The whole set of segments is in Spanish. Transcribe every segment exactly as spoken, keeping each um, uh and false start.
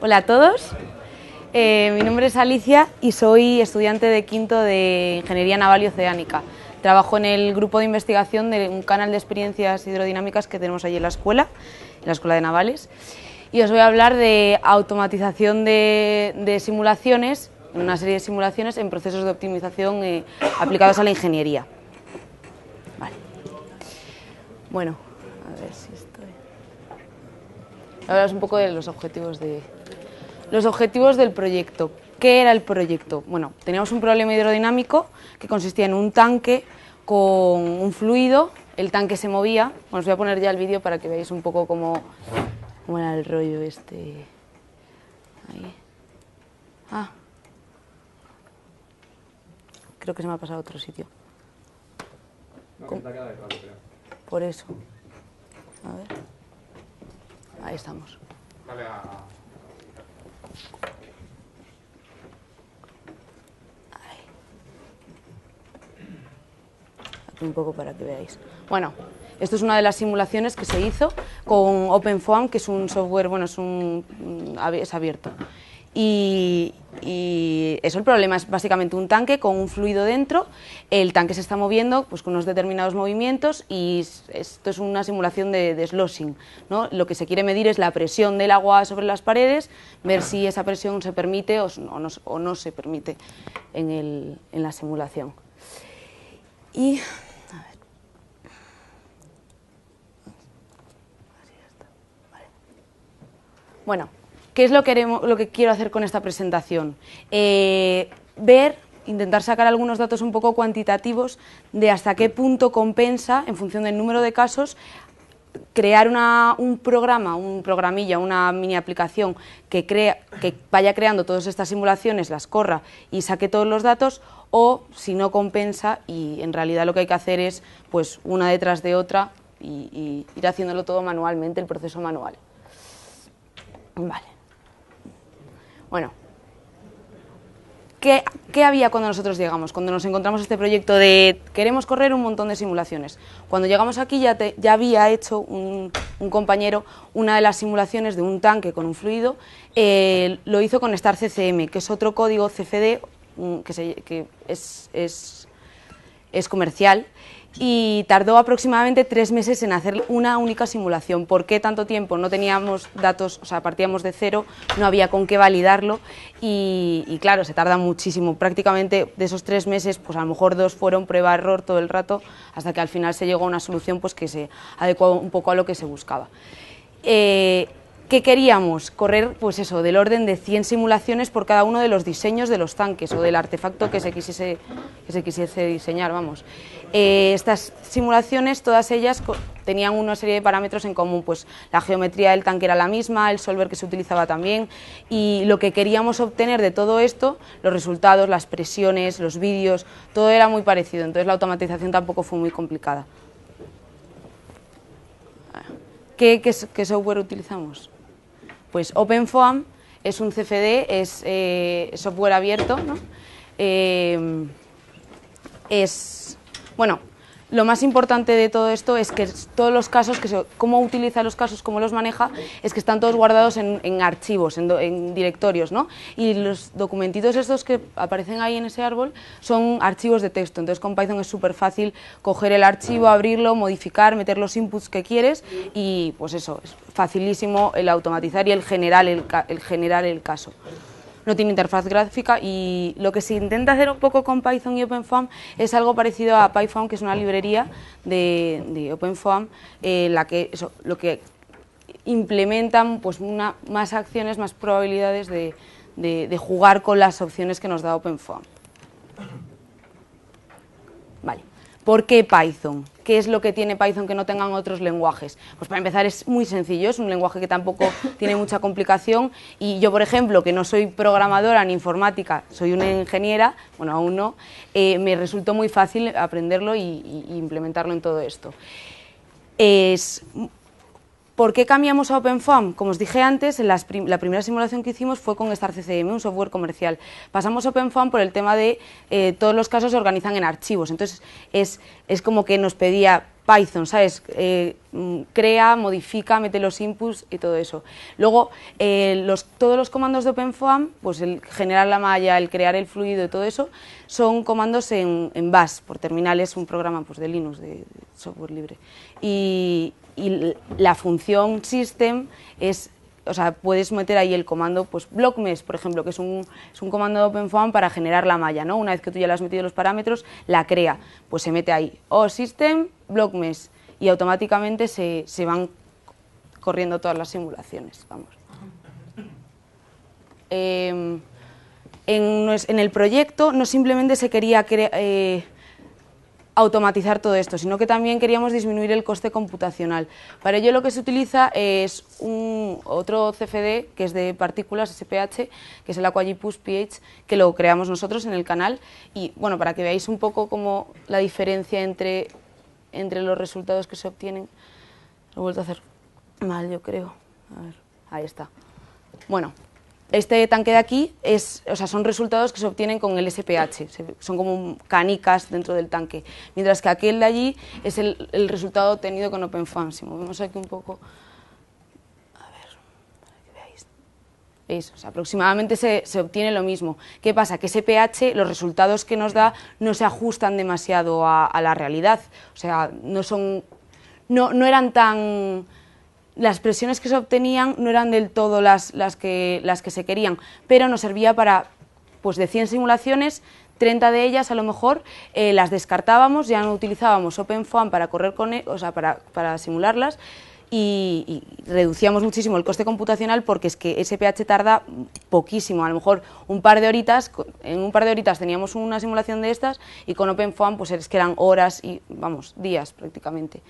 Hola a todos, eh, mi nombre es Alicia y soy estudiante de quinto de Ingeniería Naval y Oceánica. Trabajo en el grupo de investigación de un canal de experiencias hidrodinámicas que tenemos allí en la escuela, en la Escuela de Navales, y os voy a hablar de automatización de, de simulaciones, una serie de simulaciones en procesos de optimización eh, aplicados a la ingeniería. Vale. Bueno, a ver si estoy... Hablaros un poco de los objetivos de... Los objetivos del proyecto. ¿Qué era el proyecto? Bueno, teníamos un problema hidrodinámico que consistía en un tanque con un fluido, el tanque se movía. Bueno, os voy a poner ya el vídeo para que veáis un poco cómo, cómo era el rollo este. Ahí. Ah. Creo que se me ha pasado a otro sitio. No, que está quedado de claro, creo. Por eso. A ver. Ahí estamos. Vale, a... Un poco para que veáis. Bueno, esto es una de las simulaciones que se hizo con OpenFOAM, que es un software, bueno, es, un, es abierto. Y, y eso, el problema es básicamente un tanque con un fluido dentro, el tanque se está moviendo pues, con unos determinados movimientos y esto es una simulación de, de sloshing, ¿no? Lo que se quiere medir es la presión del agua sobre las paredes, ver si esa presión se permite o no, o no se permite en, el, en la simulación. Y... Bueno, ¿qué es lo que, haremos, lo que quiero hacer con esta presentación? Eh, ver, intentar sacar algunos datos un poco cuantitativos de hasta qué punto compensa, en función del número de casos, crear una, un programa, un programilla, una mini aplicación que, crea, que vaya creando todas estas simulaciones, las corra y saque todos los datos, o si no compensa y en realidad lo que hay que hacer es pues, una detrás de otra y, y ir haciéndolo todo manualmente, el proceso manual. Vale. Bueno, ¿qué, ¿qué había cuando nosotros llegamos? Cuando nos encontramos este proyecto de queremos correr un montón de simulaciones. Cuando llegamos aquí ya, te, ya había hecho un, un compañero una de las simulaciones de un tanque con un fluido, eh, lo hizo con StarCCM, que es otro código C F D que, se, que es, es, es comercial. Y tardó aproximadamente tres meses en hacer una única simulación. ¿Por qué tanto tiempo? No teníamos datos, o sea, partíamos de cero, no había con qué validarlo y, y claro, se tarda muchísimo. Prácticamente de esos tres meses, pues a lo mejor dos fueron prueba-error todo el rato, hasta que al final se llegó a una solución pues, que se adecuaba un poco a lo que se buscaba. Eh, ¿Qué queríamos? Correr, pues eso, del orden de cien simulaciones por cada uno de los diseños de los tanques o del artefacto que se quisiese, que se quisiese diseñar, vamos. Eh, estas simulaciones, todas ellas tenían una serie de parámetros en común, pues la geometría del tanque era la misma, el solver que se utilizaba también, y lo que queríamos obtener de todo esto, los resultados, las presiones, los vídeos, todo era muy parecido, entonces la automatización tampoco fue muy complicada. ¿Qué, qué, qué software utilizamos? Pues OpenFOAM es un C F D, es eh, software abierto, ¿no? Eh, es, bueno, lo más importante de todo esto es que todos los casos, que se, cómo utiliza los casos, cómo los maneja, es que están todos guardados en, en archivos, en, do, en directorios, ¿no? Y los documentitos estos que aparecen ahí en ese árbol son archivos de texto, entonces con Python es súper fácil coger el archivo, abrirlo, modificar, meter los inputs que quieres y pues eso, es facilísimo el automatizar y el generar el, el, generar el caso. No tiene interfaz gráfica y lo que se intenta hacer un poco con Python y OpenFOAM es algo parecido a PyFOAM, que es una librería de, de OpenFOAM, eh, la que, eso, lo que implementan pues, una, más acciones, más probabilidades de, de, de jugar con las opciones que nos da OpenFOAM. Vale. ¿Por qué Python? ¿Qué es lo que tiene Python que no tengan otros lenguajes? Pues para empezar es muy sencillo, es un lenguaje que tampoco tiene mucha complicación y yo, por ejemplo, que no soy programadora ni informática, soy una ingeniera, bueno, aún no, eh, me resultó muy fácil aprenderlo y, y, y implementarlo en todo esto. Es... ¿Por qué cambiamos a OpenFOAM? Como os dije antes, en las prim la primera simulación que hicimos fue con StarCCM, un software comercial. Pasamos a OpenFOAM por el tema de eh, todos los casos se organizan en archivos, entonces es, es como que nos pedía Python, ¿sabes? Eh, crea, modifica, mete los inputs y todo eso. Luego, eh, los, todos los comandos de OpenFOAM, pues el generar la malla, el crear el fluido y todo eso, son comandos en, en Bash, por terminales, un programa pues, de Linux, de, de software libre. Y, y la función system es... O sea, puedes meter ahí el comando, pues blockmesh, por ejemplo, que es un, es un comando de OpenFOAM para generar la malla, ¿no? Una vez que tú ya le has metido los parámetros, la crea, pues se mete ahí, o system, blockmesh, y automáticamente se, se van corriendo todas las simulaciones, vamos. Eh, en, en el proyecto no simplemente se quería crear... Eh, automatizar todo esto, sino que también queríamos disminuir el coste computacional. Para ello lo que se utiliza es un, otro C F D, que es de partículas, S P H, que es el Aquagipus P H, que lo creamos nosotros en el canal, y bueno, para que veáis un poco como la diferencia entre, entre los resultados que se obtienen. Lo he vuelto a hacer mal, yo creo. A ver, ahí está. Bueno, este tanque de aquí es, o sea, son resultados que se obtienen con el S P H, son como canicas dentro del tanque, mientras que aquel de allí es el, el resultado obtenido con OpenFOAM. Si movemos aquí un poco, a ver, para que veáis, ¿veis? O sea, aproximadamente se, se obtiene lo mismo. ¿Qué pasa? Que S P H, los resultados que nos da no se ajustan demasiado a, a la realidad, o sea, no son, no, no eran tan... Las presiones que se obtenían no eran del todo las, las, que, las que se querían, pero nos servía para, pues de cien simulaciones, treinta de ellas a lo mejor eh, las descartábamos, ya no utilizábamos OpenFOAM para correr con, o sea, para, para simularlas, y, y reducíamos muchísimo el coste computacional, porque es que S P H tarda poquísimo, a lo mejor un par de horitas, en un par de horitas teníamos una simulación de estas, y con OpenFOAM pues es que eran horas y, vamos, días prácticamente.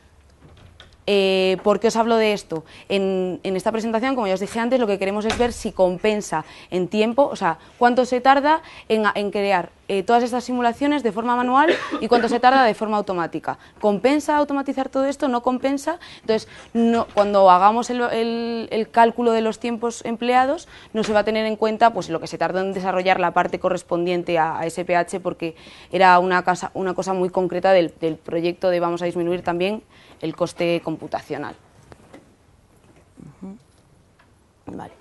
Eh, ¿Por qué os hablo de esto? En, en esta presentación, como ya os dije antes, lo que queremos es ver si compensa en tiempo, o sea, cuánto se tarda en, en crear eh, todas estas simulaciones de forma manual y cuánto se tarda de forma automática. ¿Compensa automatizar todo esto? ¿No compensa? Entonces, no, cuando hagamos el, el, el cálculo de los tiempos empleados, no se va a tener en cuenta pues, lo que se tardó en desarrollar la parte correspondiente a, a S P H, porque era una cosa, una cosa muy concreta del, del proyecto de vamos a disminuir también el coste computacional. Uh-huh. Vale.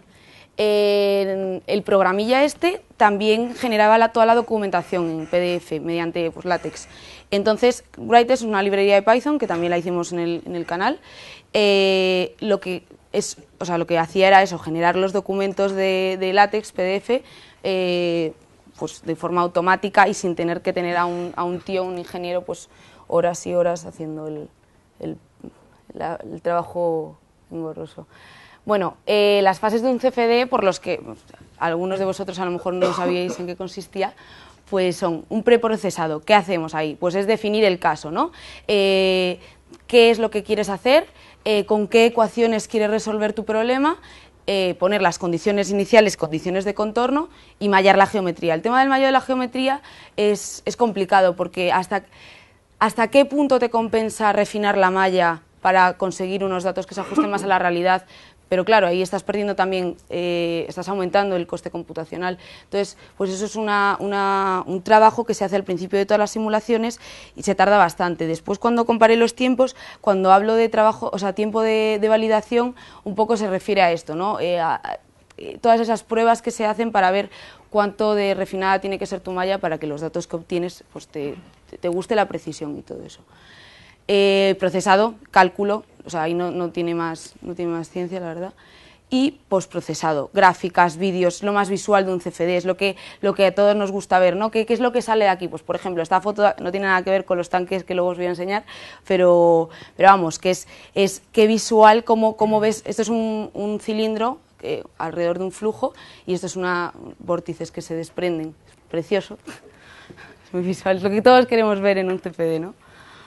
Eh, el programilla este también generaba la, toda la documentación en P D F mediante pues, látex. Entonces, Write es una librería de Python que también la hicimos en el, en el canal. Eh, lo que es, o sea, lo que hacía era eso, generar los documentos de, de látex, P D F, eh, pues de forma automática y sin tener que tener a un, a un tío, un ingeniero, pues horas y horas haciendo el El, la, el trabajo engorroso. Bueno, eh, las fases de un C F D, por los que algunos de vosotros a lo mejor no sabíais en qué consistía, pues son un preprocesado. ¿Qué hacemos ahí? Pues es definir el caso, ¿no? Eh, ¿Qué es lo que quieres hacer? Eh, ¿Con qué ecuaciones quieres resolver tu problema? Eh, poner las condiciones iniciales, condiciones de contorno y mallar la geometría. El tema del mallado de la geometría es, es complicado porque hasta... ¿Hasta qué punto te compensa refinar la malla para conseguir unos datos que se ajusten más a la realidad? Pero claro, ahí estás perdiendo también, eh, estás aumentando el coste computacional. Entonces, pues eso es una, una, un trabajo que se hace al principio de todas las simulaciones y se tarda bastante. Después, cuando comparé los tiempos, cuando hablo de trabajo, o sea, tiempo de, de validación, un poco se refiere a esto, ¿no? Eh, a, a, todas esas pruebas que se hacen para ver cuánto de refinada tiene que ser tu malla para que los datos que obtienes pues te, te guste la precisión y todo eso. Eh, procesado, cálculo, o sea, ahí no, no, tiene más, no tiene más ciencia, la verdad. Y postprocesado, gráficas, vídeos, lo más visual de un C F D, es lo que, lo que a todos nos gusta ver, ¿no? ¿Qué, ¿Qué es lo que sale de aquí? Pues, por ejemplo, esta foto no tiene nada que ver con los tanques que luego os voy a enseñar, pero, pero vamos, que es, es qué visual, cómo, cómo ves, esto es un, un cilindro que, alrededor de un flujo, y esto es una vórtices que se desprenden, es precioso, es muy visual, es lo que todos queremos ver en un C F D, ¿no?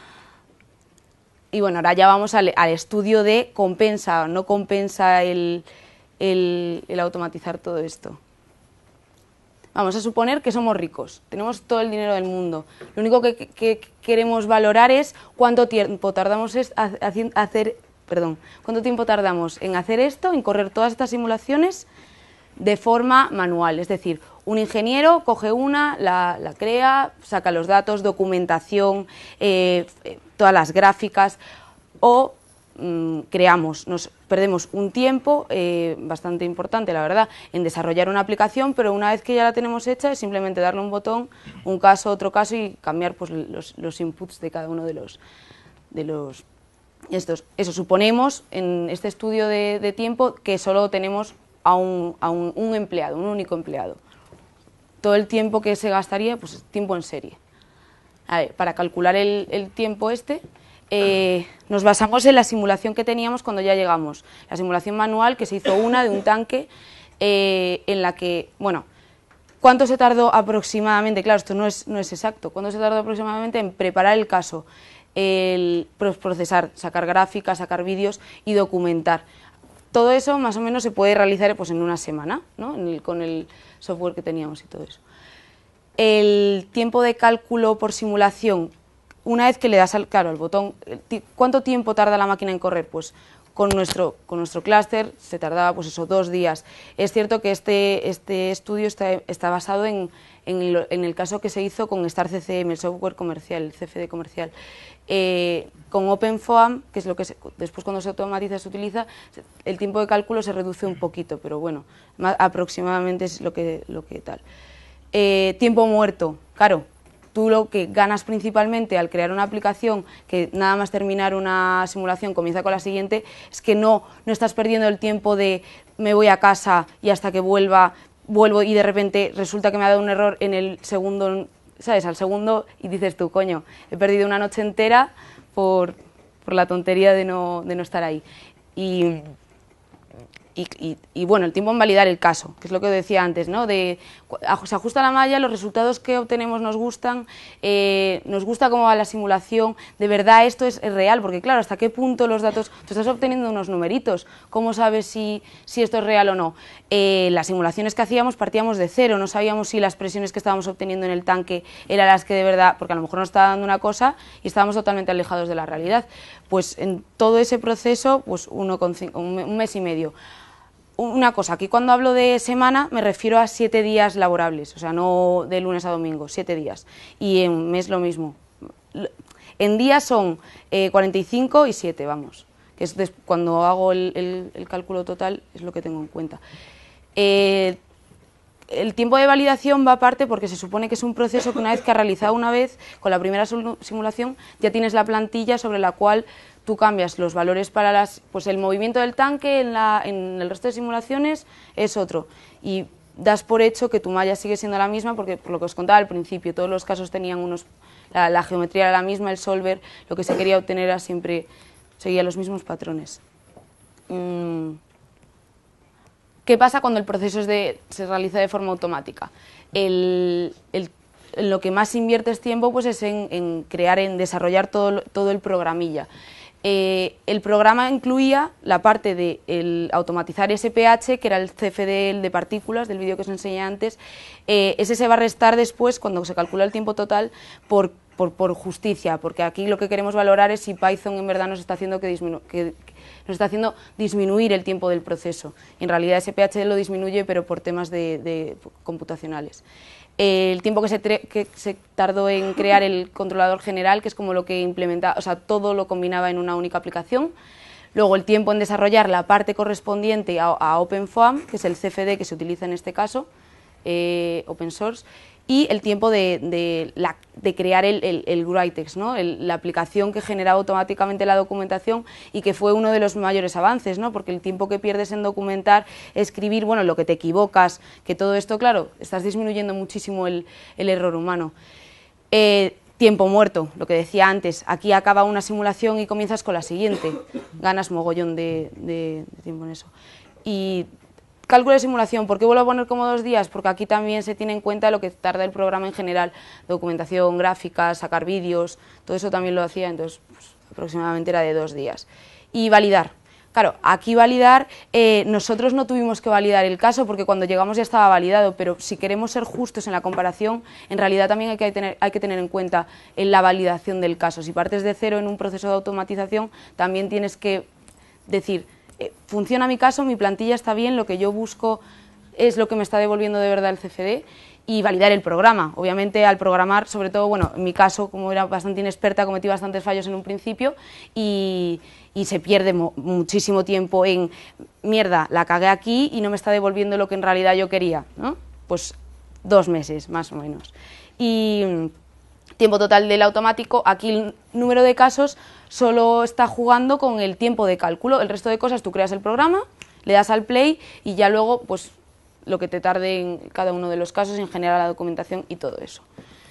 Y bueno, ahora ya vamos al, al estudio de compensa o no compensa el, el, el automatizar todo esto. Vamos a suponer que somos ricos, tenemos todo el dinero del mundo. Lo único que, que, que queremos valorar es cuánto tiempo tardamos es hacer, perdón, cuánto tiempo tardamos en hacer esto, en correr todas estas simulaciones de forma manual. Es decir, Un ingeniero coge una, la, la crea, saca los datos, documentación, eh, todas las gráficas, o mmm, creamos, nos perdemos un tiempo eh, bastante importante, la verdad, en desarrollar una aplicación, pero una vez que ya la tenemos hecha es simplemente darle un botón, un caso, otro caso y cambiar pues, los, los inputs de cada uno de los... De los estos. Eso, suponemos en este estudio de, de tiempo que solo tenemos a, un, a un, un empleado, un único empleado. Todo el tiempo que se gastaría, pues tiempo en serie. A ver, para calcular el, el tiempo este, eh, nos basamos en la simulación que teníamos cuando ya llegamos. La simulación manual, que se hizo una de un tanque, eh, en la que, bueno, ¿cuánto se tardó aproximadamente? Claro, esto no es, no es exacto. ¿Cuánto se tardó aproximadamente en preparar el caso? El procesar, sacar gráficas, sacar vídeos y documentar. Todo eso más o menos se puede realizar pues, en una semana, ¿no? En el, con el software que teníamos y todo eso. El tiempo de cálculo por simulación, una vez que le das al, claro, al botón, ¿cuánto tiempo tarda la máquina en correr? Pues con nuestro, con nuestro clúster se tardaba pues eso, dos días. Es cierto que este, este estudio está, está basado en, en, el, en el caso que se hizo con Star C C M, el software comercial, el C F D comercial. Eh, con OpenFOAM, que es lo que se, después cuando se automatiza se utiliza, el tiempo de cálculo se reduce un poquito, pero bueno, más, aproximadamente es lo que, lo que tal. Eh, tiempo muerto, claro, tú lo que ganas principalmente al crear una aplicación que nada más terminar una simulación comienza con la siguiente, es que no, no estás perdiendo el tiempo de me voy a casa y hasta que vuelva, vuelvo y de repente resulta que me ha dado un error en el segundo, ¿sabes? Al segundo y dices tú, coño, he perdido una noche entera por, por la tontería de no, de no estar ahí. Y, y, y, y bueno, el tiempo en validar el caso, que es lo que decía antes, ¿no? De, se ajusta la malla, los resultados que obtenemos nos gustan, eh, nos gusta cómo va la simulación, de verdad esto es, es real, porque claro, hasta qué punto los datos, tú estás obteniendo unos numeritos, ¿cómo sabes si, si esto es real o no? Eh, las simulaciones que hacíamos partíamos de cero, no sabíamos si las presiones que estábamos obteniendo en el tanque eran las que de verdad, porque a lo mejor nos estaba dando una cosa y estábamos totalmente alejados de la realidad. Pues en todo ese proceso, pues uno con cinco, un, un mes y medio. Una cosa, aquí cuando hablo de semana me refiero a siete días laborables, o sea, no de lunes a domingo, siete días. Y en un mes lo mismo. En días son eh, cuarenta y cinco y siete, vamos. Que es cuando hago el, el, el cálculo total, es lo que tengo en cuenta. Eh, el tiempo de validación va aparte porque se supone que es un proceso que una vez que has realizado una vez, con la primera simulación, ya tienes la plantilla sobre la cual tú cambias los valores para las, pues el movimiento del tanque en, la, en el resto de simulaciones es otro. Y das por hecho que tu malla sigue siendo la misma porque, por lo que os contaba al principio, todos los casos tenían unos... La, la geometría era la misma, el solver, lo que se quería obtener era siempre... seguía los mismos patrones. Mm. ¿Qué pasa cuando el proceso es de, se realiza de forma automática? El, el, en lo que más inviertes tiempo pues es en, en crear, en desarrollar todo, todo el programilla. Eh, el programa incluía la parte de el automatizar S P H, que era el C F D de partículas del vídeo que os enseñé antes. Eh, ese se va a restar después, cuando se calcula el tiempo total, por, por, por justicia, porque aquí lo que queremos valorar es si Python en verdad nos está haciendo, que disminu que, que nos está haciendo disminuir el tiempo del proceso. En realidad S P H lo disminuye, pero por temas de, de computacionales. El tiempo que se, que se tardó en crear el controlador general, que es como lo que implementa, o sea, todo lo combinaba en una única aplicación. Luego el tiempo en desarrollar la parte correspondiente a, a OpenFOAM, que es el C F D que se utiliza en este caso, eh, open source, y el tiempo de, de, la, de crear el, el, el GRITEX, ¿no? el, la aplicación que generaba automáticamente la documentación y que fue uno de los mayores avances, ¿no? Porque el tiempo que pierdes en documentar, escribir, bueno, lo que te equivocas, que todo esto, claro, estás disminuyendo muchísimo el, el error humano. Eh, tiempo muerto, lo que decía antes, aquí acaba una simulación y comienzas con la siguiente, ganas mogollón de, de, de tiempo en eso. Y cálculo de simulación, ¿por qué vuelvo a poner como dos días? Porque aquí también se tiene en cuenta lo que tarda el programa en general, documentación, gráficas, sacar vídeos, todo eso también lo hacía, entonces pues, aproximadamente era de dos días. Y validar. Claro, aquí validar, eh, nosotros no tuvimos que validar el caso porque cuando llegamos ya estaba validado, pero si queremos ser justos en la comparación, en realidad también hay que tener, hay que tener en cuenta en la validación del caso. Si partes de cero en un proceso de automatización, también tienes que decir, funciona mi caso, mi plantilla está bien, lo que yo busco es lo que me está devolviendo de verdad el C F D, y validar el programa. Obviamente al programar, sobre todo, bueno, en mi caso, como era bastante inexperta, cometí bastantes fallos en un principio y, y se pierde mo muchísimo tiempo en, mierda, la cagué aquí y no me está devolviendo lo que en realidad yo quería, ¿no? Pues dos meses, más o menos. Y tiempo total del automático, aquí el número de casos solo está jugando con el tiempo de cálculo, el resto de cosas tú creas el programa, le das al play y ya luego, pues, lo que te tarde en cada uno de los casos, en general la documentación y todo eso.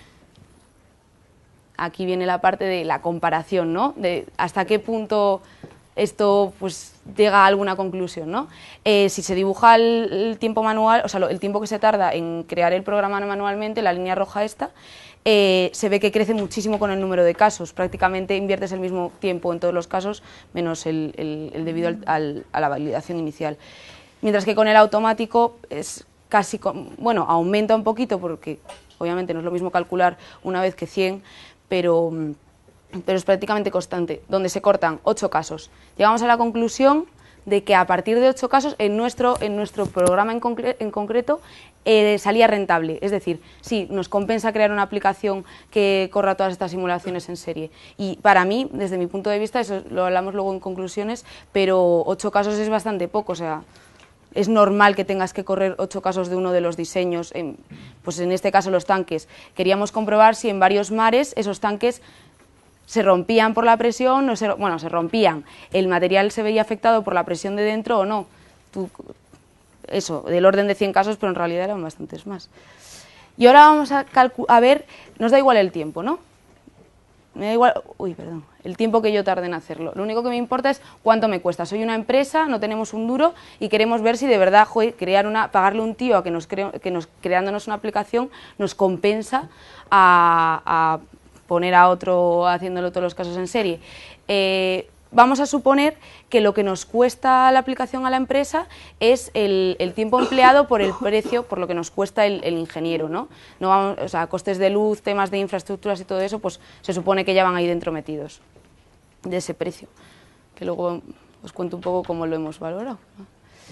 Aquí viene la parte de la comparación, ¿no? De hasta qué punto esto pues llega a alguna conclusión, ¿no? Eh, si se dibuja el, el tiempo manual, o sea, lo, el tiempo que se tarda en crear el programa manualmente, la línea roja esta, eh, se ve que crece muchísimo con el número de casos. Prácticamente inviertes el mismo tiempo en todos los casos, menos el, el, el debido al, al, a la validación inicial. Mientras que con el automático es casi, con, bueno, aumenta un poquito porque obviamente no es lo mismo calcular una vez que cien, pero, pero es prácticamente constante, donde se cortan ocho casos. Llegamos a la conclusión de que a partir de ocho casos en nuestro, en nuestro programa en, concre en concreto eh, salía rentable, es decir, sí, nos compensa crear una aplicación que corra todas estas simulaciones en serie. Y para mí, desde mi punto de vista, eso lo hablamos luego en conclusiones, pero ocho casos es bastante poco, o sea, es normal que tengas que correr ocho casos de uno de los diseños, en, pues en este caso los tanques. Queríamos comprobar si en varios mares esos tanques se rompían por la presión, no se, bueno, se rompían, el material se veía afectado por la presión de dentro o no. Tú, eso, del orden de cien casos, pero en realidad eran bastantes más. Y ahora vamos a, a ver, nos da igual el tiempo, ¿no? Me da igual, uy, perdón, el tiempo que yo tarde en hacerlo. Lo único que me importa es cuánto me cuesta. Soy una empresa, no tenemos un duro y queremos ver si de verdad, joder, crear una, pagarle un tío a que nos, cre, que nos creándonos una aplicación nos compensa a, a poner a otro haciéndolo todos los casos en serie. Eh, vamos a suponer que lo que nos cuesta la aplicación a la empresa es el, el tiempo empleado por el precio, por lo que nos cuesta el, el ingeniero, ¿no? No vamos, o sea, costes de luz, temas de infraestructuras y todo eso, pues se supone que ya van ahí dentro metidos de ese precio, que luego os cuento un poco cómo lo hemos valorado, ¿no?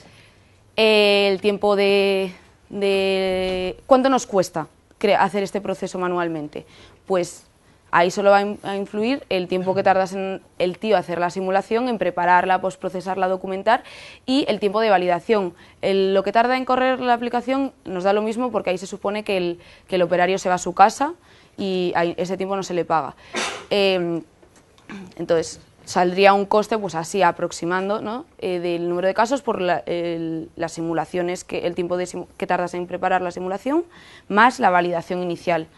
Eh, el tiempo de, de... ¿Cuánto nos cuesta hacer este proceso manualmente? Pues ahí solo va a influir el tiempo que tardas en el tío hacer la simulación, en prepararla, postprocesarla, documentar, y el tiempo de validación. El, lo que tarda en correr la aplicación nos da lo mismo porque ahí se supone que el, que el operario se va a su casa y ahí, ese tiempo no se le paga. Eh, entonces, saldría un coste, pues así aproximando, ¿no? eh, del número de casos por la, el, las simulaciones, que, el tiempo de simu que tardas en preparar la simulación, más la validación inicial.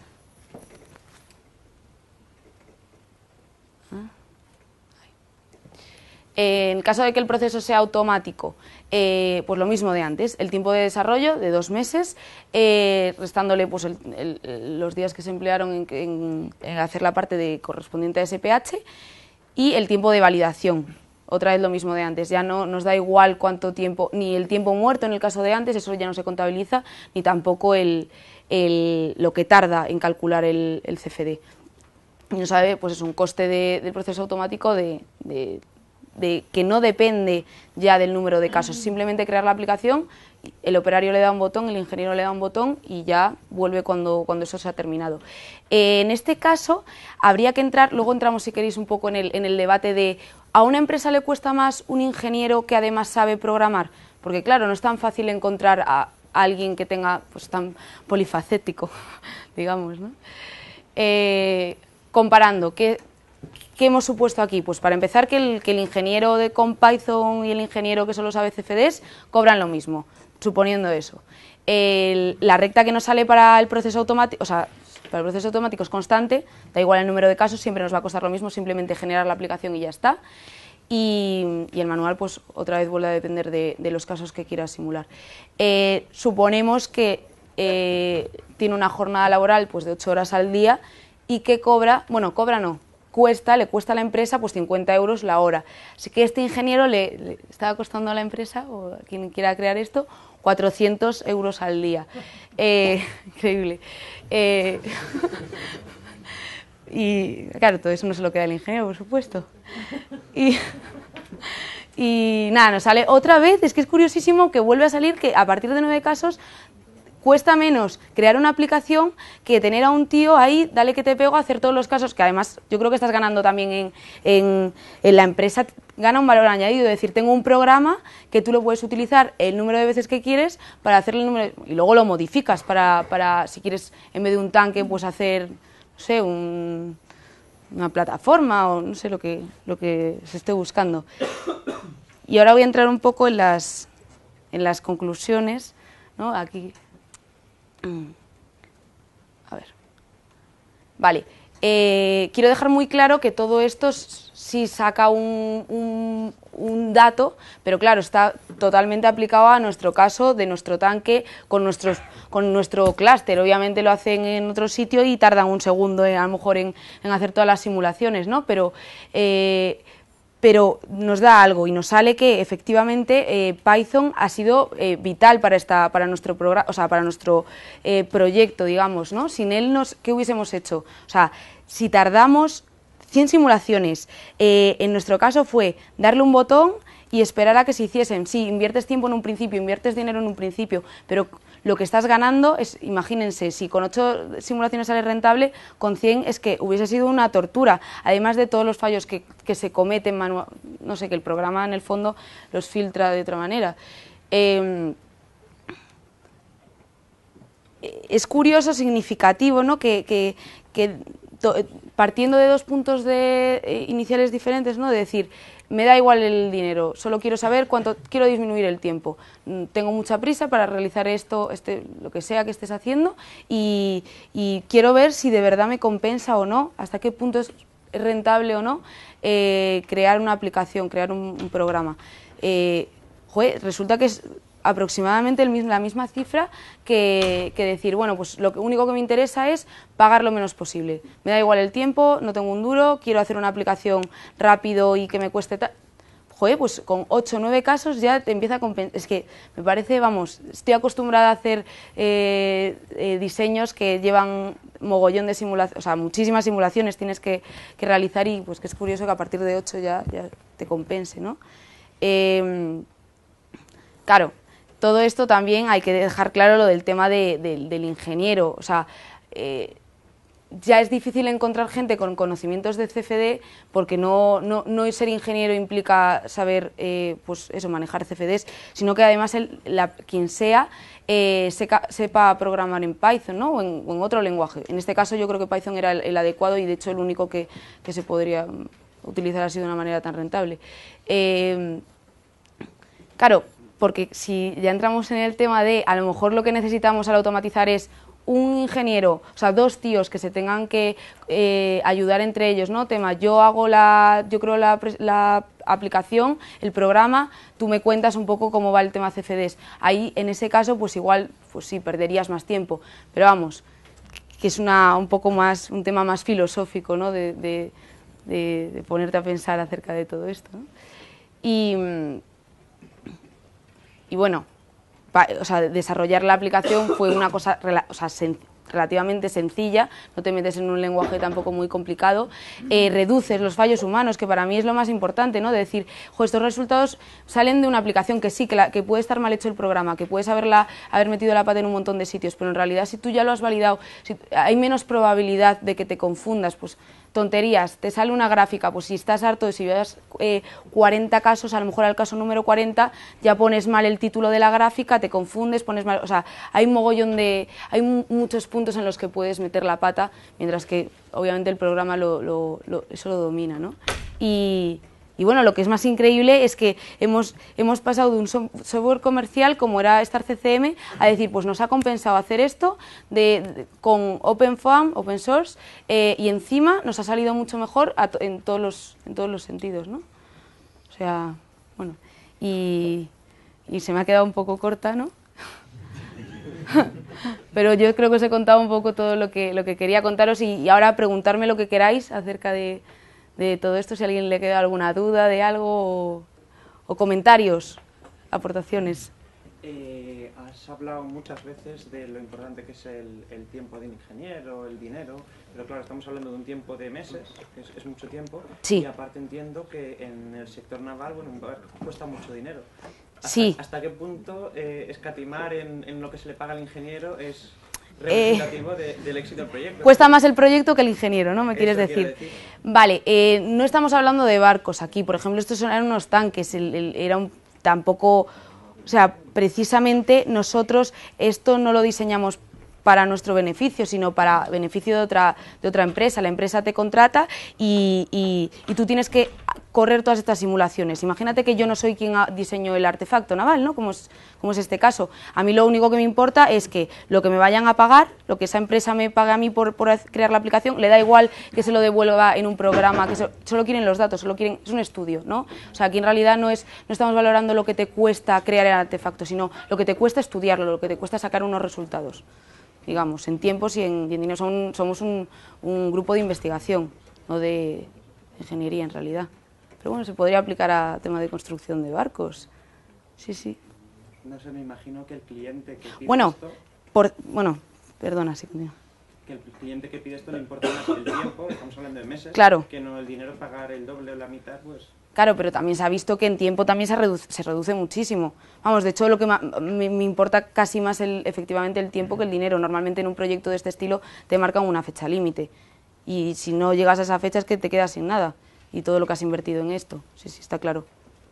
En caso de que el proceso sea automático, eh, pues lo mismo de antes, el tiempo de desarrollo de dos meses, eh, restándole pues el, el, los días que se emplearon en, en, en hacer la parte de correspondiente a S P H, y el tiempo de validación, otra vez lo mismo de antes. Ya no nos da igual cuánto tiempo, ni el tiempo muerto en el caso de antes, eso ya no se contabiliza, ni tampoco el, el, lo que tarda en calcular el, el C F D. Y no sabe, pues es un coste de, del proceso automático de, de de que no depende ya del número de casos, simplemente crear la aplicación, el operario le da un botón, el ingeniero le da un botón y ya vuelve cuando, cuando eso se ha terminado. Eh, en este caso habría que entrar, luego entramos si queréis un poco en el, en el debate de ¿a una empresa le cuesta más un ingeniero que además sabe programar? Porque claro, no es tan fácil encontrar a, a alguien que tenga, pues tan polifacético, digamos, ¿no? Eh, comparando, ¿qué ¿Qué hemos supuesto aquí? Pues para empezar que el, que el ingeniero de, con Python y el ingeniero que solo sabe C F Ds cobran lo mismo, suponiendo eso. El, la recta que nos sale para el proceso automático, o sea, para el proceso automático es constante, da igual el número de casos, siempre nos va a costar lo mismo, simplemente generar la aplicación y ya está. Y, y el manual, pues otra vez vuelve a depender de, de los casos que quieras simular. Eh, suponemos que eh, tiene una jornada laboral pues de ocho horas al día y que cobra, bueno, cobra no, cuesta, le cuesta a la empresa pues cincuenta euros la hora. Así que este ingeniero le, le estaba costando a la empresa, o a quien quiera crear esto, cuatrocientos euros al día. Eh, increíble. Eh, y claro, todo eso no se lo queda el ingeniero, por supuesto. Y, Y nada, nos sale otra vez, es que es curiosísimo que vuelve a salir que a partir de nueve casos cuesta menos crear una aplicación que tener a un tío ahí, dale que te pego, a hacer todos los casos, que además yo creo que estás ganando también en, en, en la empresa, gana un valor añadido, es decir, tengo un programa que tú lo puedes utilizar el número de veces que quieres para hacer el número, y luego lo modificas para, para si quieres, en vez de un tanque, pues hacer, no sé, un, una plataforma o no sé lo que, lo que se esté buscando. Y ahora voy a entrar un poco en las, en las conclusiones, ¿no? Aquí... A ver. Vale. Eh, quiero dejar muy claro que todo esto sí saca un, un, un dato, pero claro, está totalmente aplicado a nuestro caso, de nuestro tanque, con, nuestros, con nuestro clúster. Obviamente lo hacen en otro sitio y tardan un segundo eh, a lo mejor en, en hacer todas las simulaciones, ¿no? Pero... Eh, pero nos da algo y nos sale que efectivamente eh, Python ha sido eh, vital para esta para nuestro programa, o sea, para nuestro eh, proyecto, digamos, ¿no? Sin él, nos, ¿qué hubiésemos hecho? O sea, si tardamos cien simulaciones, eh, en nuestro caso fue darle un botón y esperar a que se hiciesen. Sí, inviertes tiempo en un principio, inviertes dinero en un principio, pero lo que estás ganando es, imagínense, si con ocho simulaciones sale rentable, con cien es que hubiese sido una tortura, además de todos los fallos que, que se cometen, manual, no sé, que el programa en el fondo los filtra de otra manera. Eh, es curioso, significativo, ¿no? que, que, que to, partiendo de dos puntos de, eh, iniciales diferentes, ¿no? De decir, me da igual el dinero, solo quiero saber cuánto, quiero disminuir el tiempo. Tengo mucha prisa para realizar esto, este, lo que sea que estés haciendo, y, y quiero ver si de verdad me compensa o no, hasta qué punto es rentable o no eh, crear una aplicación, crear un, un programa. Eh, joder, resulta que es aproximadamente el mismo, la misma cifra que, que decir, bueno, pues lo único que me interesa es pagar lo menos posible. Me da igual el tiempo, no tengo un duro, quiero hacer una aplicación rápido y que me cueste tal. Joder, pues con ocho o nueve casos ya te empieza a compensar. Es que me parece, vamos, estoy acostumbrada a hacer eh, eh, diseños que llevan mogollón de simulaciones, o sea, muchísimas simulaciones tienes que, que realizar, y pues que es curioso que a partir de ocho ya, ya te compense, ¿no? Eh, claro. Todo esto también hay que dejar claro lo del tema de, de, del ingeniero, o sea, eh, ya es difícil encontrar gente con conocimientos de C F D porque no, no, no ser ingeniero implica saber, eh, pues eso, manejar C F Ds, sino que además el, la, quien sea eh, seca, sepa programar en Python, ¿no? o, en, o en otro lenguaje. En este caso yo creo que Python era el, el adecuado y de hecho el único que, que se podría utilizar así de una manera tan rentable. Eh, claro, porque si ya entramos en el tema de, a lo mejor lo que necesitamos al automatizar es un ingeniero, o sea, dos tíos que se tengan que eh, ayudar entre ellos, ¿no? Tema, yo hago la, yo creo la, la aplicación, el programa, tú me cuentas un poco cómo va el tema C F Ds. Ahí, en ese caso, pues igual, pues sí, perderías más tiempo, pero vamos, que es una, un poco más, un tema más filosófico, ¿no? De, de, de, de ponerte a pensar acerca de todo esto, ¿no? Y... Y bueno, pa, o sea, desarrollar la aplicación fue una cosa o sea, sen, relativamente sencilla, no te metes en un lenguaje tampoco muy complicado, eh, reduces los fallos humanos, que para mí es lo más importante, ¿no? De decir, jo, estos resultados salen de una aplicación que sí, que, la, que puede estar mal hecho el programa, que puedes haberla, haber metido la pata en un montón de sitios, pero en realidad si tú ya lo has validado, si, hay menos probabilidad de que te confundas, pues tonterías, te sale una gráfica, pues si estás harto de si veas eh, cuarenta casos, a lo mejor al caso número cuarenta ya pones mal el título de la gráfica, te confundes, pones mal, o sea, hay un mogollón de, hay muchos puntos en los que puedes meter la pata, mientras que obviamente el programa lo, lo, lo, eso lo domina, ¿no? Y, y bueno, lo que es más increíble es que hemos, hemos pasado de un software comercial como era Star C C M a decir, pues nos ha compensado hacer esto de, de, con OpenFOAM, Open Source, eh, y encima nos ha salido mucho mejor a, en, todos los, en todos los sentidos, ¿no? O sea, bueno, y, y se me ha quedado un poco corta, ¿no? Pero yo creo que os he contado un poco todo lo que, lo que quería contaros y, y ahora preguntarme lo que queráis acerca de... de todo esto, si a alguien le queda alguna duda de algo o, o comentarios, aportaciones. Eh, has hablado muchas veces de lo importante que es el, el tiempo de un ingeniero, el dinero, pero claro, estamos hablando de un tiempo de meses, que es, es mucho tiempo, Sí. y aparte entiendo que en el sector naval, bueno, un barco cuesta mucho dinero. ¿Hasta, Sí. ¿Hasta qué punto eh, escatimar en, en lo que se le paga al ingeniero es representativo eh, de, del éxito del proyecto? Cuesta más el proyecto que el ingeniero, ¿no? ¿Me quieres Eso decir? quiero decir. Vale, eh, no estamos hablando de barcos aquí, por ejemplo, estos eran unos tanques, el, el, era un, tampoco, o sea, precisamente nosotros esto no lo diseñamos para nuestro beneficio, sino para beneficio de otra, de otra empresa. La empresa te contrata y, y, y tú tienes que correr todas estas simulaciones. Imagínate que yo no soy quien diseñó el artefacto naval, ¿no? Como es, como es este caso. A mí lo único que me importa es que lo que me vayan a pagar, lo que esa empresa me pague a mí por, por crear la aplicación, le da igual que se lo devuelva en un programa, que se, solo quieren los datos, solo quieren, es un estudio, ¿no? O sea, aquí en realidad no, es, no estamos valorando lo que te cuesta crear el artefacto, sino lo que te cuesta estudiarlo, lo que te cuesta sacar unos resultados, digamos, en tiempos y en, y en dinero. Son, somos un, un grupo de investigación, no de ingeniería en realidad. Pero bueno, se podría aplicar a tema de construcción de barcos. Sí, sí. No sé, me imagino que el cliente que pide Bueno, esto... por, bueno, perdona, sí, continúa. Que el cliente que pide esto le importa más el tiempo, estamos hablando de meses, Claro. que no el dinero, pagar el doble o la mitad, pues... Claro, pero también se ha visto que en tiempo también se reduce, se reduce muchísimo. Vamos, de hecho, lo que ma, me, me importa casi más el, efectivamente el tiempo que el dinero. Normalmente en un proyecto de este estilo te marcan una fecha límite. Y si no llegas a esa fecha es que te quedas sin nada. Y todo lo que has invertido en esto. Sí, sí, está claro.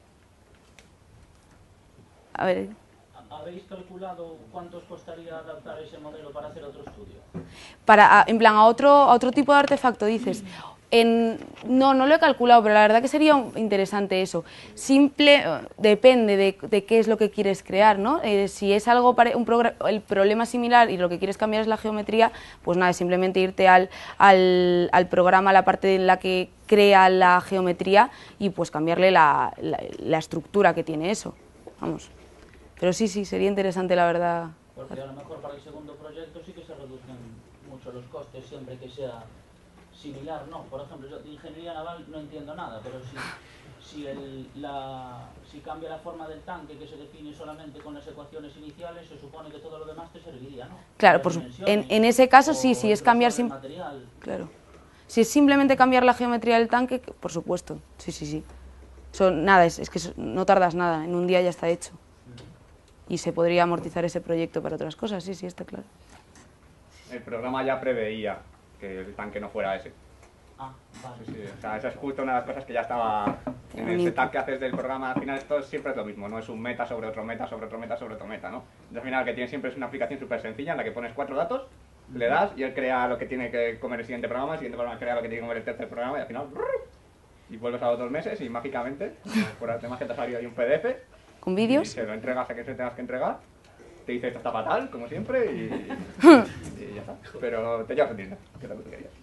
A ver... ¿Habéis calculado cuánto os costaría adaptar ese modelo para hacer otro estudio? Para, en plan, a otro, a otro tipo de artefacto, dices. En, no, no lo he calculado, pero la verdad que sería interesante eso. Simple, depende de, de qué es lo que quieres crear, ¿no? Eh, si es algo para un el problema similar y lo que quieres cambiar es la geometría, pues nada, es simplemente irte al, al, al programa, la parte en la que crea la geometría y pues cambiarle la, la, la estructura que tiene eso. Vamos. Pero sí, sí, sería interesante, la verdad. Porque a lo mejor para el segundo proyecto sí que se reducen mucho los costes siempre que sea similar, ¿no? Por ejemplo, yo de ingeniería naval no entiendo nada, pero si, si, el, la, si cambia la forma del tanque que se define solamente con las ecuaciones iniciales, se supone que todo lo demás te serviría, ¿no? Claro, por su, en, en ese caso sí, si es cambiar... Sim claro. Si es simplemente cambiar la geometría del tanque, por supuesto, sí, sí, sí. So, nada, es, es que no tardas nada, en un día ya está hecho. Y se podría amortizar ese proyecto para otras cosas, sí, sí, está claro. El programa ya preveía que el tanque no fuera ese. Ah, vale. Sí, sí, o sea, esa es justo una de las cosas que ya estaba en el setup que haces del programa. Al final esto siempre es lo mismo, no es un meta sobre otro meta, sobre otro meta, sobre otro meta, ¿no? Entonces, al final lo que tiene siempre es una aplicación súper sencilla en la que pones cuatro datos, le das y él crea lo que tiene que comer el siguiente programa, el siguiente programa crea lo que tiene que comer el tercer programa y al final... Y vuelves a los dos meses y mágicamente, por el tema que te ha salido ahí un P D F... ¿Con vídeos? Y se lo entregas a que se tengas que entregar, te dice esto está fatal, como siempre, y, y ya está. Pero te llevas a Disney, que es lo que tú querías.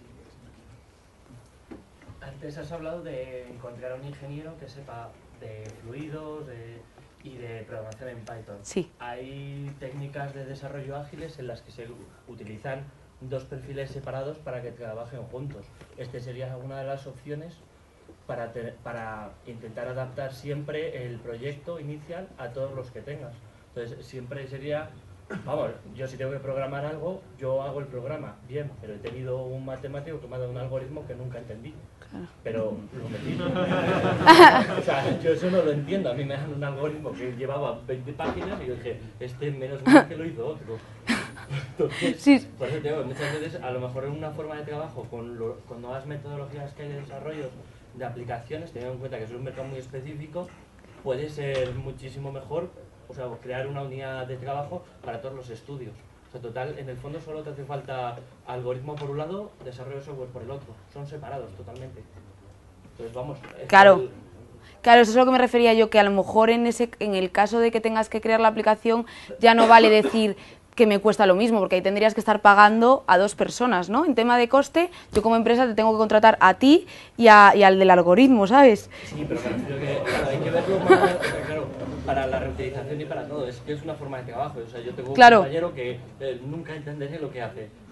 Antes has hablado de encontrar a un ingeniero que sepa de fluidos de, y de programación en Python. Sí. Hay técnicas de desarrollo ágiles en las que se utilizan dos perfiles separados para que trabajen juntos. Este sería una de las opciones para, te, para intentar adaptar siempre el proyecto inicial a todos los que tengas. Entonces siempre sería, vamos, yo si tengo que programar algo, yo hago el programa, bien, pero he tenido un matemático que me ha dado un algoritmo que nunca entendí. Claro. Pero lo metí. O sea, yo eso no lo entiendo, a mí me dan un algoritmo que llevaba veinte páginas y yo dije, este menos mal que lo hizo otro. Entonces, sí. Por eso te digo, muchas veces a lo mejor en una forma de trabajo, con, lo, con nuevas metodologías que hay de desarrollo de aplicaciones, teniendo en cuenta que es un mercado muy específico, puede ser muchísimo mejor, o sea, crear una unidad de trabajo para todos los estudios. O sea, total, en el fondo solo te hace falta algoritmo por un lado, desarrollo de software por el otro. Son separados totalmente. Entonces, vamos... Claro. El... Claro, eso es a lo que me refería yo, que a lo mejor en, ese, en el caso de que tengas que crear la aplicación, ya no vale decir que me cuesta lo mismo, porque ahí tendrías que estar pagando a dos personas, ¿no? En tema de coste, yo como empresa te tengo que contratar a ti y, a, y al del algoritmo, ¿sabes? Sí, pero me refiero que claro, hay que verlo más, claro, para la reutilización y para todo. Es que es una forma de trabajo. O sea, yo tengo un claro. compañero que eh, nunca entenderé lo que hace,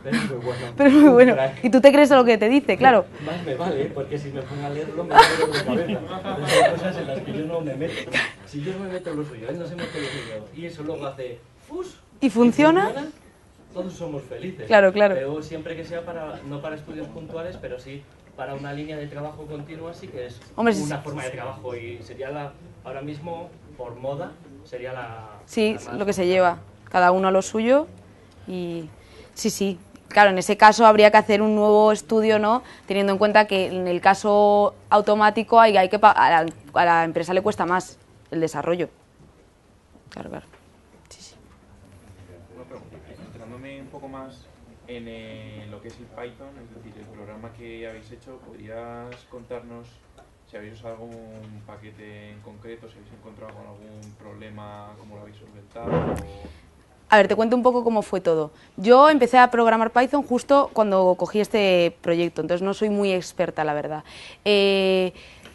Pero es muy bueno. Pero es muy bueno. Crack. Y tú te crees a lo que te dice, claro. Más me vale, porque si me pongo a leerlo me muero de cabeza. Entonces hay cosas en las que yo no me meto. Si yo no me meto en lo suyo, él no se mete en lo suyo, y eso luego hace ¡fus! ¿Y funciona? Todos somos felices. Claro, claro. Pero siempre que sea para, no para estudios puntuales, pero sí para una línea de trabajo continua, sí que es Hombre, una sí, forma de trabajo, y sería la, ahora mismo, por moda, sería la... Sí, la más- lo que se lleva. Cada uno a lo suyo y... Sí, sí. Claro, en ese caso habría que hacer un nuevo estudio, ¿no? Teniendo en cuenta que en el caso automático hay, hay que pa- a, la, a la empresa le cuesta más el desarrollo. Claro, claro. Sí, sí. Una pregunta, centrándome un poco más en eh, lo que es el Python, es decir, el programa que habéis hecho, ¿podrías contarnos si habéis usado algún paquete en concreto, si habéis encontrado con algún problema, cómo lo habéis solventado? O... A ver, te cuento un poco cómo fue todo. Yo empecé a programar Python justo cuando cogí este proyecto, entonces no soy muy experta, la verdad. Eh,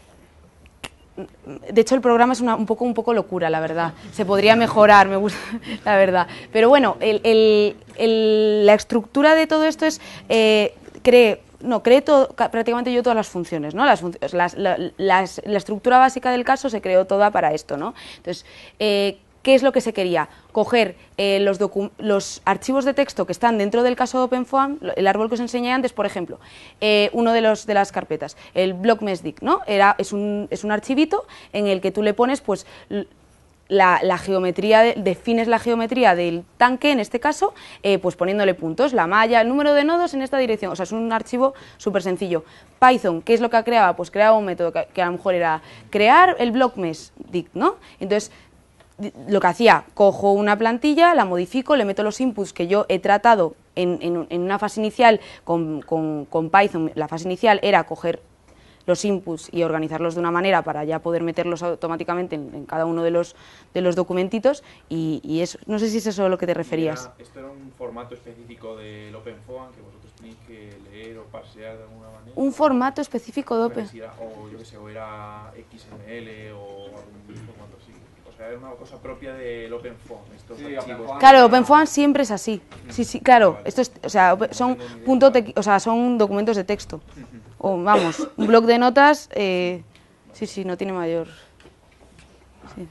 de hecho, el programa es una, un, poco, un poco locura, la verdad. Se podría mejorar, me gusta, la verdad. Pero bueno, el, el, el, la estructura de todo esto es... Eh, cree, no, creé todo, prácticamente yo todas las funciones, ¿no? Las, las, la, las, la estructura básica del caso se creó toda para esto, ¿no? Entonces, eh, ¿qué es lo que se quería? Coger eh, los, los archivos de texto que están dentro del caso de OpenFOAM, el árbol que os enseñé antes, por ejemplo, eh, uno de, los, de las carpetas, el blockmeshdict, ¿no? Era, es, un, es un archivito en el que tú le pones, pues, la, la geometría, de, defines la geometría del tanque, en este caso, eh, pues poniéndole puntos, la malla, el número de nodos en esta dirección, o sea, es un archivo súper sencillo. Python, ¿qué es lo que creaba? Pues creaba un método que, que a lo mejor era crear el blockmeshdict, ¿no? Entonces, lo que hacía, cojo una plantilla, la modifico, le meto los inputs que yo he tratado en, en, en una fase inicial con, con, con Python. La fase inicial era coger los inputs y organizarlos de una manera para ya poder meterlos automáticamente en, en cada uno de los, de los documentitos y, y eso, no sé si es eso a lo que te referías. Era, ¿esto era un formato específico del OpenFOAM que vosotros tenéis que leer o parsear de alguna manera? Un formato específico de Open. Si era, o yo que sé, o era X M L o algún formato así. O sea, era una cosa propia del OpenFOAM, estos Sí, archivos. OpenFOAM. Claro, OpenFOAM siempre es así. Sí, sí, claro. Esto es, o sea, son punto te, o sea, son documentos de texto. O vamos, un bloc de notas, eh, sí, sí, no tiene mayor. Sí.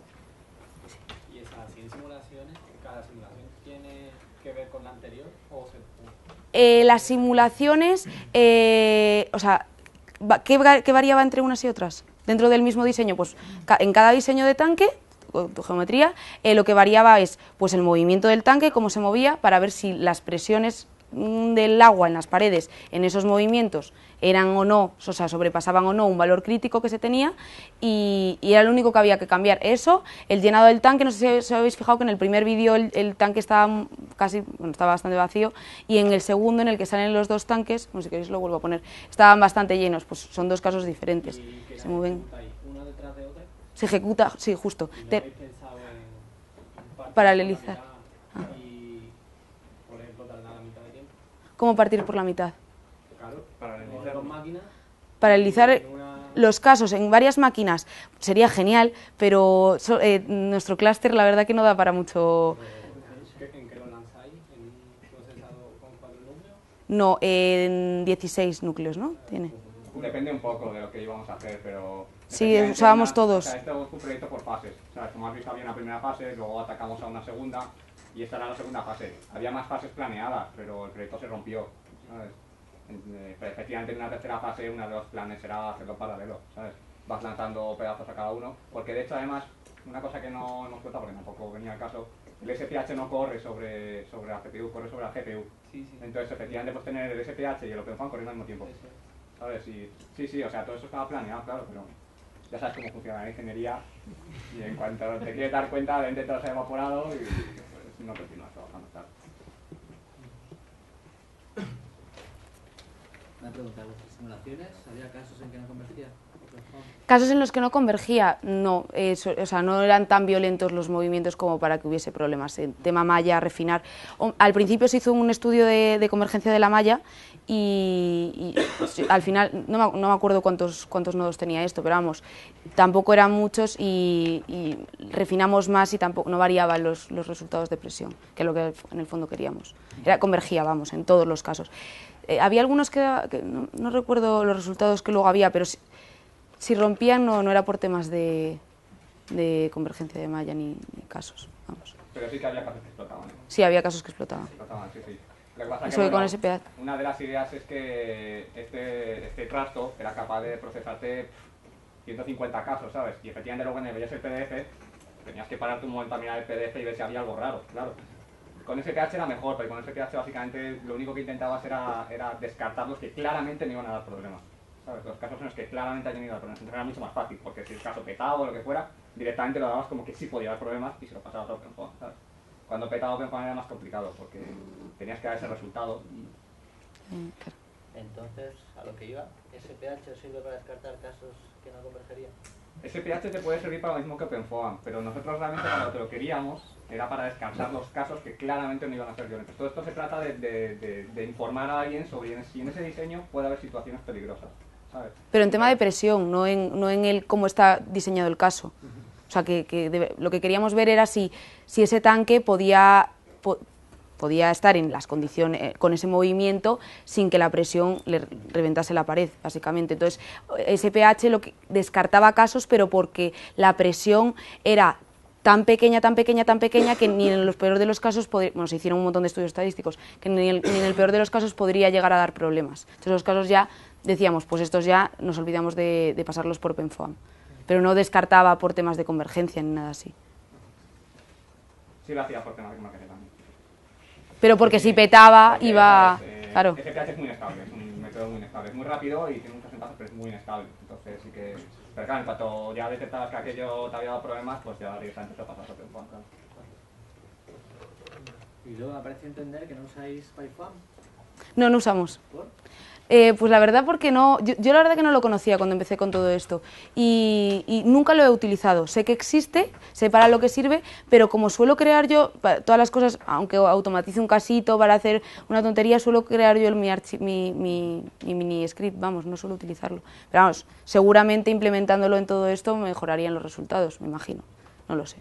¿Y esas cien simulaciones, cada simulación tiene que ver con la anterior o se... Eh, las simulaciones, eh, o sea, ¿qué, ¿qué variaba entre unas y otras? Dentro del mismo diseño, pues ca en cada diseño de tanque, tu geometría, eh, lo que variaba es pues el movimiento del tanque, cómo se movía, para ver si las presiones mm, del agua en las paredes, en esos movimientos, eran o no, o sea, sobrepasaban o no un valor crítico que se tenía, y, y era lo único que había que cambiar. Eso, el llenado del tanque, no sé si os habéis fijado que en el primer vídeo el, el tanque estaba casi, bueno, estaba bastante vacío, y en el segundo, en el que salen los dos tanques, no sé si queréis lo vuelvo a poner, estaban bastante llenos, pues son dos casos diferentes, se mueven. ¿Una detrás de otra? Se ejecuta, sí, justo. ¿Y no Te, habéis pensado en partir paralelizar. por la mitad y, por ejemplo, tardar la mitad de tiempo? ¿Cómo partir por la mitad? Claro, Paralelizar. coger dos máquinas. Paralelizar en una- los casos en varias máquinas sería genial, pero so- eh, nuestro clúster la verdad que no da para mucho. ¿En qué lo lanzáis? ¿En un procesador con cuatro núcleos? No, en dieciséis núcleos, ¿no? Tiene. Depende un poco de lo que íbamos a hacer, pero... Sí, efectivamente usábamos una- todos. O sea, esto es un proyecto por fases. O sea, como has visto, había una primera fase, luego atacamos a una segunda, y esta era la segunda fase. Había más fases planeadas, pero el proyecto se rompió, ¿sabes? En- Pero efectivamente en una tercera fase, uno de los planes era hacerlo paralelo, ¿sabes? Vas lanzando pedazos a cada uno, porque de hecho, además, una cosa que no nos cuenta, porque tampoco venía al caso, el S P H no corre sobre, sobre la C P U, corre sobre la G P U. Sí, sí. Entonces, efectivamente, pues tener el S P H y el OpenFOAM corriendo al mismo tiempo. ¿Sabes? Y, sí, sí, o sea, todo eso estaba planeado, claro, pero ya sabes cómo funciona la ingeniería y en cuanto te quieres dar cuenta, de repente todo se ha evaporado y pues no continúas trabajando, claro. Una pregunta, ¿vuestras simulaciones había casos en que no convertía? Casos en los que no convergía, no, eso, o sea, no eran tan violentos los movimientos como para que hubiese problemas. En tema malla, refinar. O, al principio se hizo un estudio de, de convergencia de la malla y, y al final, no me, no me acuerdo cuántos, cuántos nodos tenía esto, pero vamos, tampoco eran muchos y, y refinamos más y tampoco no variaban los, los resultados de presión, que es lo que en el fondo queríamos. Era, convergía, vamos, en todos los casos. Eh, había algunos que, que no, no recuerdo los resultados que luego había, pero si, si rompían no, no era por temas de, de convergencia de malla ni, ni casos, vamos. Pero sí que había casos que explotaban, ¿no? Sí, había casos que explotaban. Explotaban, sí, sí. Lo que pasa es Eso que, que con bueno, S P H. una de las ideas es que este, este trasto era capaz de procesarte ciento cincuenta casos, ¿sabes? Y efectivamente luego cuando veías el P D F tenías que pararte un momento a mirar el P D F y ver si había algo raro, claro. Con S P H era mejor, pero con S P H básicamente lo único que intentabas era, era descartar los que claramente no iban a dar problemas, ¿sabes? Los casos en los que claramente habían ido a dar problemas. Entonces era mucho más fácil, porque si el caso petaba o lo que fuera, directamente lo dabas como que sí podía dar problemas y se lo pasabas a OpenFOAM, ¿sabes? Cuando petaba OpenFOAM era más complicado, porque tenías que dar ese resultado. Y... Entonces, a lo que iba, ¿S P H os sirve para descartar casos que no convergerían? S P H te puede servir para lo mismo que OpenFOAM, pero nosotros realmente para lo que lo queríamos era para descartar los casos que claramente no iban a ser violentos. Todo esto se trata de, de, de, de informar a alguien sobre si en ese diseño puede haber situaciones peligrosas, ¿sabes? Pero en tema de presión, no en, no en el cómo está diseñado el caso. O sea, que, que debe, lo que queríamos ver era si, si ese tanque podía, po, podía estar en las condiciones, eh, con ese movimiento sin que la presión le reventase la pared, básicamente. Entonces, S P H lo que descartaba casos, pero porque la presión era tan pequeña, tan pequeña, tan pequeña, que ni en los peores de los casos, bueno, se hicieron un montón de estudios estadísticos, que ni, el, ni en el peor de los casos podría llegar a dar problemas. Entonces, los casos ya, decíamos, pues estos ya nos olvidamos de, de pasarlos por OpenFOAM. Pero no descartaba por temas de convergencia ni nada así. Sí lo hacía por temas de convergencia también. Pero porque sí, si petaba, porque, iba... Eh, claro. S P H es muy inestable, es un método muy inestable. Es muy rápido y tiene muchas ventajas, pero es muy inestable. Entonces sí que... Pero claro, en cuanto ya detectabas que aquello te había dado problemas, pues ya directamente te lo pasas a OpenFOAM, claro. Y luego me parece entender que no usáis PyFOAM. No, no usamos. ¿Por? Eh, pues la verdad porque no, yo, yo la verdad que no lo conocía cuando empecé con todo esto y, y nunca lo he utilizado. Sé que existe, sé para lo que sirve, pero como suelo crear yo todas las cosas, aunque automatice un casito para hacer una tontería, suelo crear yo mi, mi, mi, mi mini script, vamos, no suelo utilizarlo. Pero vamos, seguramente implementándolo en todo esto mejorarían los resultados, me imagino, no lo sé.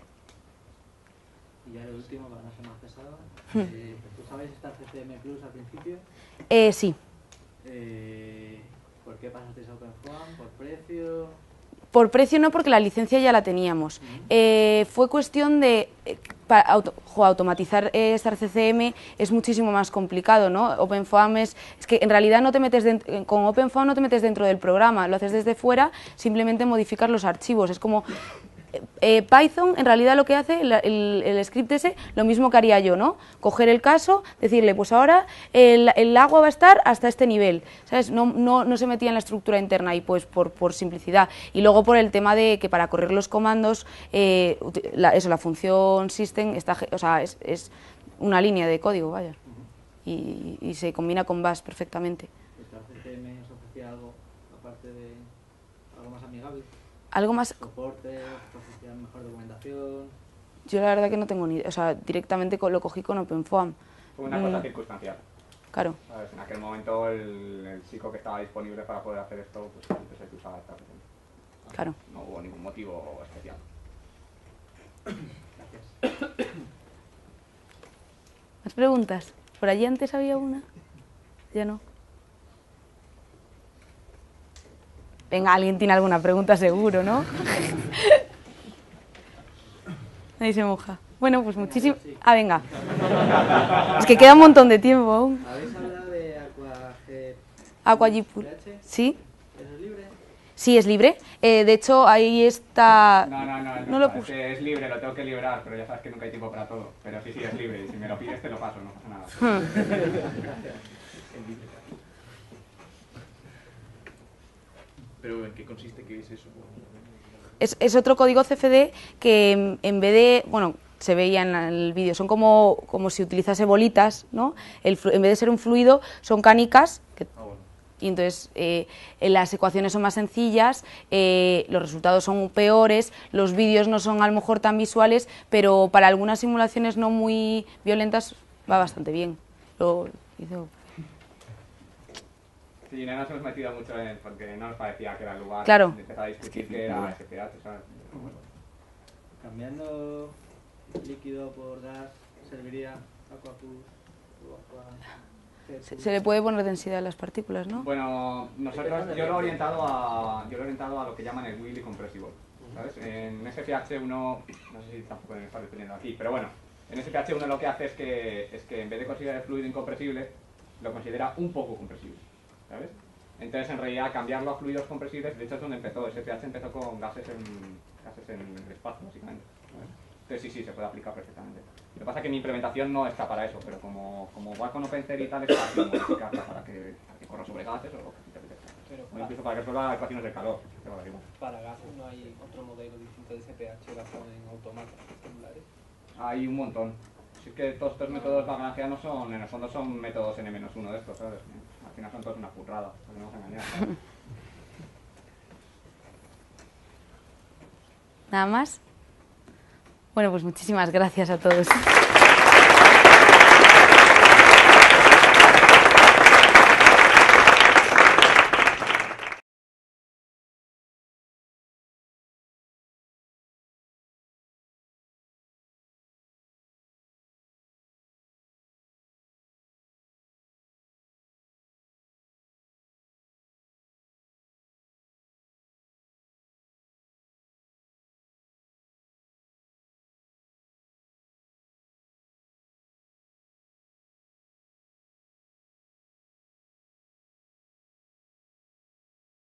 Y ya lo último, para no ser más pesado, eh, ¿tú sabes estar C C M Plus al principio? Eh, sí. Eh, ¿Por qué pasasteis a OpenFOAM? ¿Por precio? Por precio no, porque la licencia ya la teníamos. Uh-huh. eh, fue cuestión de... Eh, para auto, jo, automatizar eh, Star C C M es muchísimo más complicado, ¿no? OpenFOAM es... Es que en realidad no te metes dentro, con OpenFOAM no te metes dentro del programa, lo haces desde fuera, simplemente modificar los archivos. Es como... Eh, Python en realidad lo que hace, el, el, el script ese, lo mismo que haría yo, ¿no? Coger el caso, decirle, pues ahora el, el agua va a estar hasta este nivel, ¿sabes? No, no, no se metía en la estructura interna y pues por, por simplicidad. Y luego por el tema de que para correr los comandos, eh, la, eso, la función system está, o sea, es, es una línea de código, vaya. Y, y se combina con Bash perfectamente. ¿Esta C C M os ofrecía algo aparte de algo más amigable? Algo más... Soporte, mejor documentación... Yo la verdad que no tengo ni idea, o sea, directamente lo cogí con OpenFOAM. Fue una cosa mm. circunstancial. Claro. ¿Sabes? En aquel momento el, el chico que estaba disponible para poder hacer esto, pues antes el que usaba esta versión. Claro. No hubo ningún motivo especial. Gracias. ¿Más preguntas? ¿Por allí antes había una? Ya no. Venga, alguien tiene alguna pregunta seguro, ¿no? Nadie se moja. Bueno, pues muchísimo... Ah, venga. Es que queda un montón de tiempo aún. ¿Habéis hablado de AquaG... AquaGPool? ¿Sí? ¿Es libre? Sí, es libre. Eh, de hecho, ahí está... No, no, no, no lo puse. Es libre, lo tengo que liberar, pero ya sabes que nunca hay tiempo para todo. Pero sí, sí, es libre. Y si me lo pides, te lo paso, no pasa nada. ¿Pero en qué consiste? ¿Qué es eso? Es, es otro código C F D que en vez de, bueno, se veía en el vídeo, son como, como si utilizase bolitas, ¿no? El, en vez de ser un fluido, son canicas, que, Ah, bueno. y entonces eh, las ecuaciones son más sencillas, eh, los resultados son peores, los vídeos no son a lo mejor tan visuales, pero para algunas simulaciones no muy violentas va bastante bien. Lo hizo... Sí, no nos hemos metido mucho en porque no nos parecía que era el lugar Claro. de empezar a discutir que era S P H, ¿sabes? Cambiando líquido por gas, ¿serviría Aquapus o Aqua? Se, se le puede poner densidad a las partículas, ¿no? Bueno, nosotros, yo lo he orientado a, yo lo he orientado a lo que llaman el Willy compresible, ¿sabes? En S P H uno, no sé si tampoco me está definiendo aquí, pero bueno, en S P H uno lo que hace es que, es que en vez de considerar el fluido incompresible, lo considera un poco compresible, ¿sabes? Entonces, en realidad, cambiarlo a fluidos compresibles, de hecho es donde empezó, S P H empezó con gases en, gases en el espacio, básicamente, ¿sabes? Entonces sí, sí, se puede aplicar perfectamente. Lo que pasa es que mi implementación no está para eso, pero como, como va con OpenCV y tal, es fácil modificarla para que, para que corra sobre gases o lo que te apetezca. O incluso para que resuelva ecuaciones de calor. Para gases no hay otro modelo distinto de S P H basado en autómatas celulares. Hay un montón. Si es que todos estos métodos lagrangianos son, en el fondo son métodos N menos uno de estos, ¿sabes? Al final son todos una currada, no nos engañar, ¿sabes? ¿Nada más? Bueno, pues muchísimas gracias a todos.